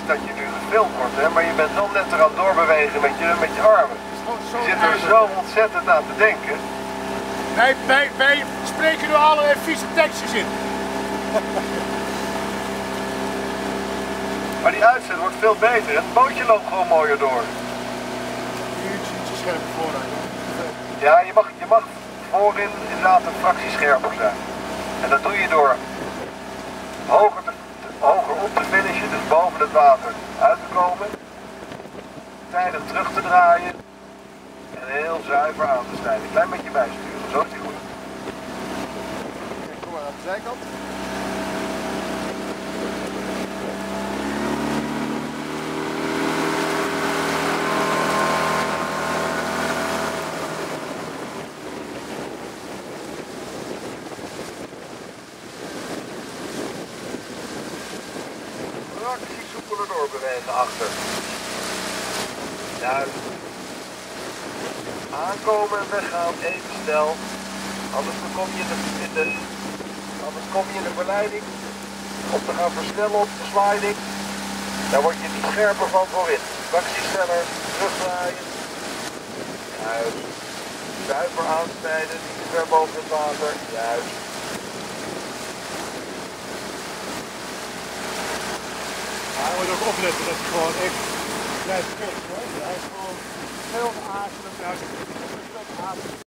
dat je nu gefilmd wordt, hè, maar je bent wel net eraan doorbewegen met je armen. Je zit er zo ontzettend aan te denken. Wij spreken nu allerlei vieze tekstjes in. Maar die uitzet wordt veel beter en het bootje loopt gewoon mooier door. Ietsje scherper vooruit. Ja, je mag voorin inderdaad een fractie scherper zijn. En dat doe je door hoger op te finishen, dus boven het water uit te komen. Tijdig terug te draaien. En heel zuiver aan te snijden. Een klein beetje bijsturen, zo is die goed. Kijk, kom maar aan de zijkant. Fractie soepeler doorbewegen achter. Juist. Aankomen en weggaan, even snel. Anders kom je in de verleiding om te gaan versnellen op de sliding. Daar word je niet scherper van voorin. Fractie sneller, terugdraaien. Juist. Zuiver aansnijden, niet te ver boven het water. Juist. Hij moet ook opletten dat hij gewoon echt blijft kijken. Hij is gewoon veel aarzelend.